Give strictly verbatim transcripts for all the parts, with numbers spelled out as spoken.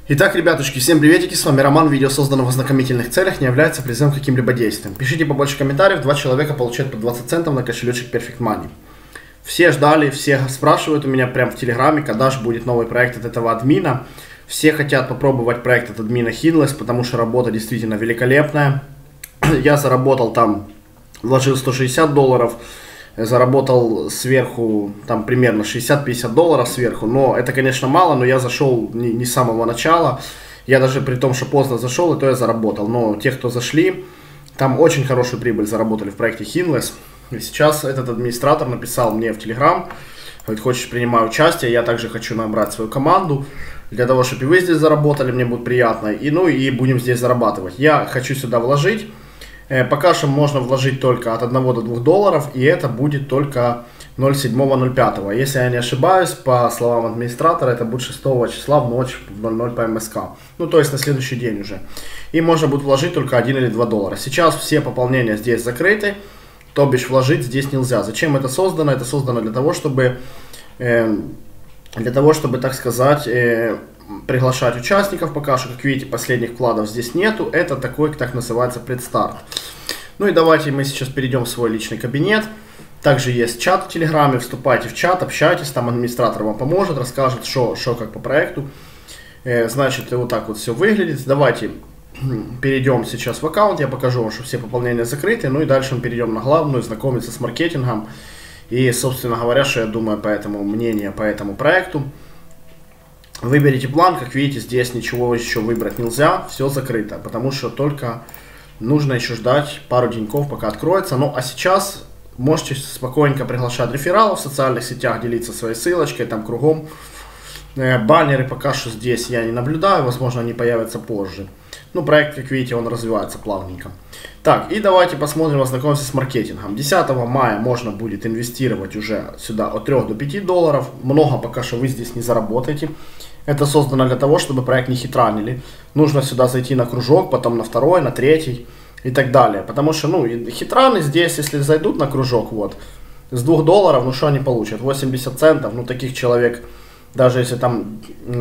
Итак, ребятушки, всем приветики, с вами Роман. Видео создано в ознакомительных целях, не является призывом к каким-либо действиям. Пишите побольше комментариев, два человека получают по двадцать центов на кошелечек Perfect Money. Все ждали, все спрашивают у меня прям в Телеграме, когда же будет новый проект от этого админа. Все хотят попробовать проект от админа Hinless, потому что работа действительно великолепная. Я заработал там, вложил сто шестьдесят долларов. Заработал сверху, там примерно шестьдесят-пятьдесят долларов сверху, но это, конечно, мало, но я зашел не, не с самого начала, я даже при том, что поздно зашел, и то я заработал, но те, кто зашли, там очень хорошую прибыль заработали в проекте Hinless, и сейчас этот администратор написал мне в Telegram, говорит, хочешь принимать участие, я также хочу набрать свою команду, для того, чтобы и вы здесь заработали, мне будет приятно, и ну и будем здесь зарабатывать. Я хочу сюда вложить. Пока что можно вложить только от одного до двух долларов, и это будет только ноль седьмого ноль пятого. Если я не ошибаюсь, по словам администратора, это будет шестого числа в ночь в ноль ноль по МСК. Ну, то есть на следующий день уже. И можно будет вложить только один или два доллара. Сейчас все пополнения здесь закрыты, то бишь вложить здесь нельзя. Зачем это создано? Это создано для того, чтобы, э, для того, чтобы так сказать... Э, приглашать участников. Пока что, как видите, последних вкладов здесь нету. Это такой, так называется, предстарт. Ну и давайте мы сейчас перейдем в свой личный кабинет. Также есть чат в Телеграме. Вступайте в чат, общайтесь. Там администратор вам поможет, расскажет, что, что как по проекту. Э, значит, вот так вот все выглядит. Давайте перейдем сейчас в аккаунт. Я покажу вам, что все пополнения закрыты. Ну и дальше мы перейдем на главную, знакомиться с маркетингом. И, собственно говоря, что я думаю по этому мнению, по этому проекту. Выберите план, как видите, здесь ничего еще выбрать нельзя, все закрыто, потому что только нужно еще ждать пару деньков, пока откроется. Ну а сейчас можете спокойненько приглашать рефералов в социальных сетях, делиться своей ссылочкой, там кругом. Баннеры пока что здесь я не наблюдаю, возможно они появятся позже. Ну проект, как видите, он развивается плавненько. Так, и давайте посмотрим, ознакомимся с маркетингом. десятого мая можно будет инвестировать уже сюда от трёх до пяти долларов. Много пока что вы здесь не заработаете. Это создано для того, чтобы проект не хитранили. Нужно сюда зайти на кружок, потом на второй, на третий и так далее. Потому что, ну, хитраны здесь, если зайдут на кружок, вот, с двух долларов, ну, что они получат? восемьдесят центов, ну, таких человек, даже если там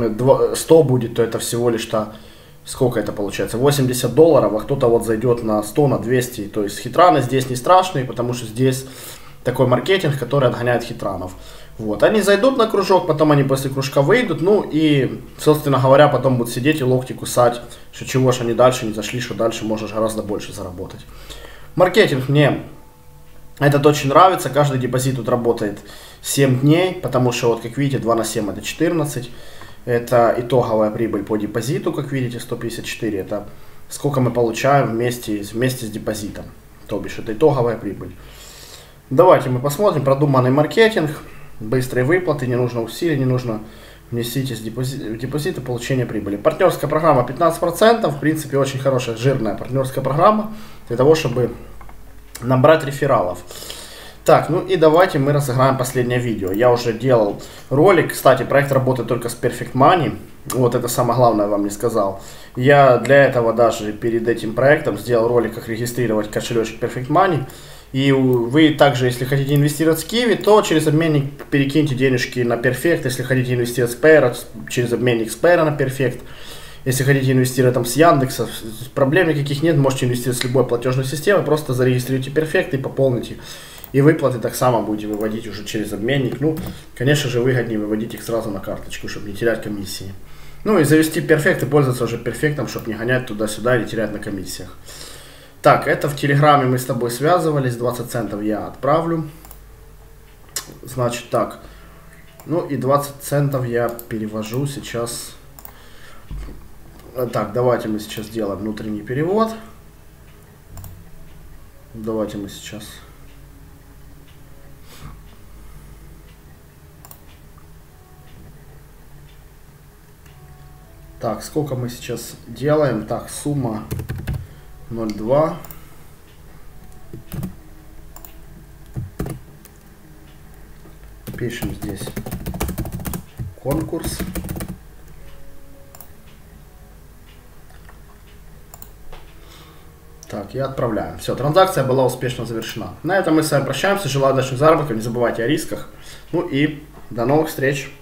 сто будет, то это всего лишь-то, сколько это получается? восемьдесят долларов, а кто-то вот зайдет на сто, на двести. То есть хитраны здесь не страшные, потому что здесь такой маркетинг, который отгоняет хитранов. Вот, они зайдут на кружок, потом они после кружка выйдут, ну и, собственно говоря, потом будут сидеть и локти кусать, что чего ж они дальше не зашли, что дальше можешь гораздо больше заработать. Маркетинг мне этот очень нравится, каждый депозит тут работает семь дней, потому что, вот как видите, два на семь это четырнадцать, это итоговая прибыль по депозиту, как видите, сто пятьдесят четыре, это сколько мы получаем вместе, вместе с депозитом, то бишь это итоговая прибыль. Давайте мы посмотрим, продуманный маркетинг. Быстрые выплаты, не нужно усилий, не нужно внесите депозит, депозиты получения прибыли. Партнерская программа пятнадцать процентов, в принципе, очень хорошая, жирная партнерская программа для того, чтобы набрать рефералов. Так, ну и давайте мы разыграем последнее видео. Я уже делал ролик, кстати, проект работает только с Perfect Money, вот это самое главное вам не сказал. Я для этого даже перед этим проектом сделал ролик, как регистрировать кошелечек Perfect Money. И вы также, если хотите инвестировать с Kiwi, то через обменник перекиньте денежки на Perfect. Если хотите инвестировать с Payer, через обменник с Payer на Perfect. Если хотите инвестировать там с Яндекса, проблем никаких нет, можете инвестировать с любой платежной системы. Просто зарегистрируйте Perfect и пополните. И выплаты так само будете выводить уже через обменник. Ну, конечно же, выгоднее выводить их сразу на карточку, чтобы не терять комиссии. Ну и завести Perfect и пользоваться уже Perfect, чтобы не гонять туда-сюда и не терять на комиссиях. Так, это в Телеграме мы с тобой связывались, двадцать центов я отправлю. Значит так, ну и двадцать центов я перевожу сейчас. Так, давайте мы сейчас сделаем внутренний перевод. Давайте мы сейчас... Так, сколько мы сейчас делаем? Так, сумма... ноль два. Пишем здесь конкурс. Так, и отправляем. Все, транзакция была успешно завершена. На этом мы с вами прощаемся. Желаю удачных заработков. Не забывайте о рисках. Ну и до новых встреч.